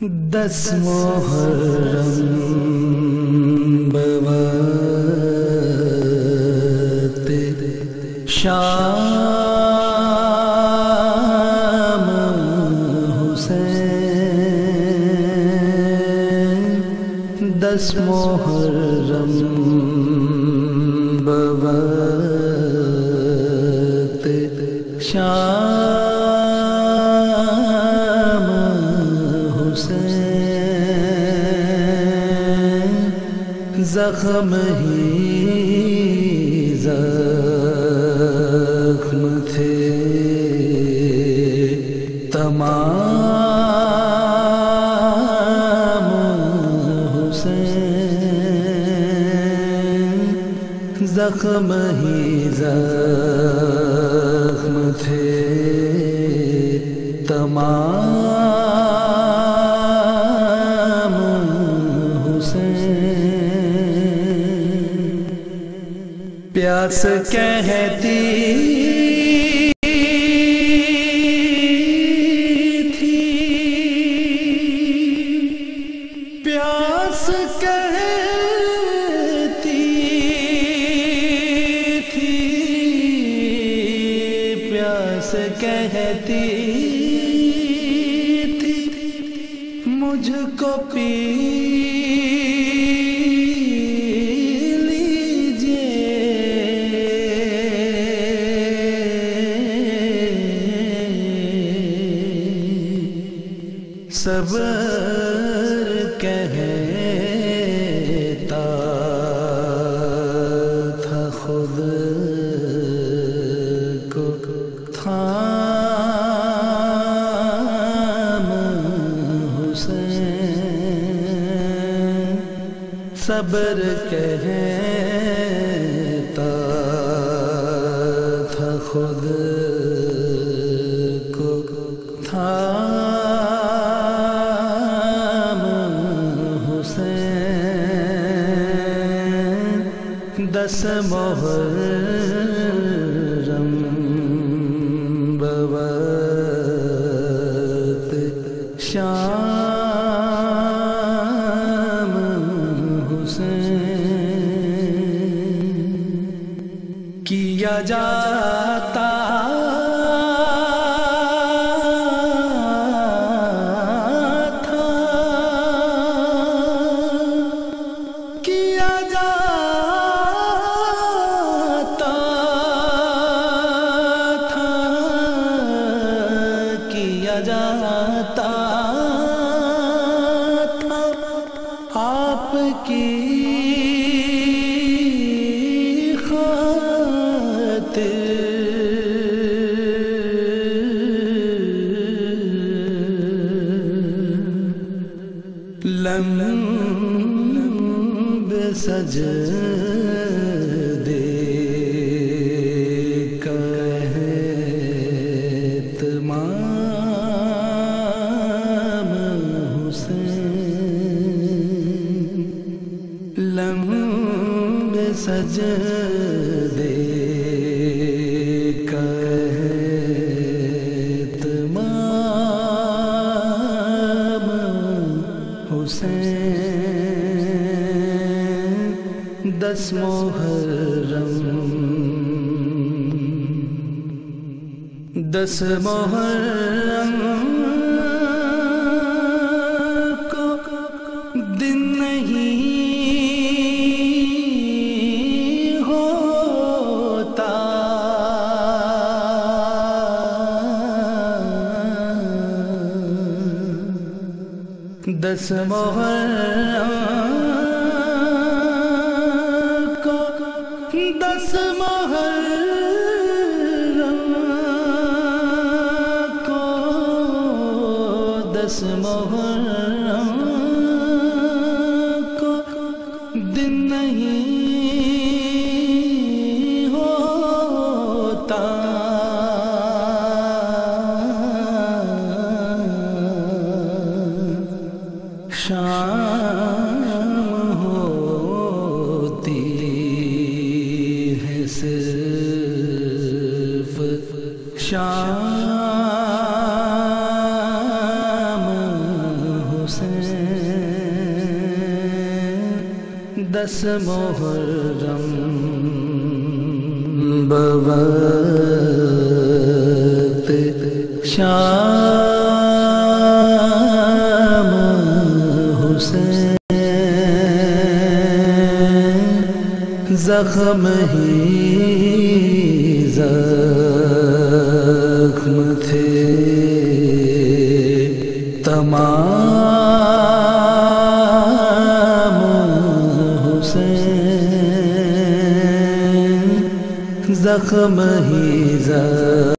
10 محرم بوقت شام حسین 10 محرم بوقت شام حسین زخم ہی زخم تھے تمام حسین زخم ہی زخم تھے تمام حسین پیاس کہتی تھی پیاس کہتی تھی پیاس کہتی تھی مجھ کو پی صبر کہتا تھا خود کو تھام حسین صبر کہتا تھا خود کو تھام 10 محرم بوقت شام حسین کیا جاتا جاتا تھا آپ کی خاطر لمب سجدے کا اہتمام لمب سجدے کا اہتمام حسین 10 محرم 10 محرم کو دن نہیں ہوتا 10 محرم کو 10 محرم کو 10 محرم کو دن نہیں ہوتا شام ہوتی ہے صرف شام حسین 10 محرم بوقت شام حسین زخم ہی زخم تھے تمام حسین زخم ہی زخم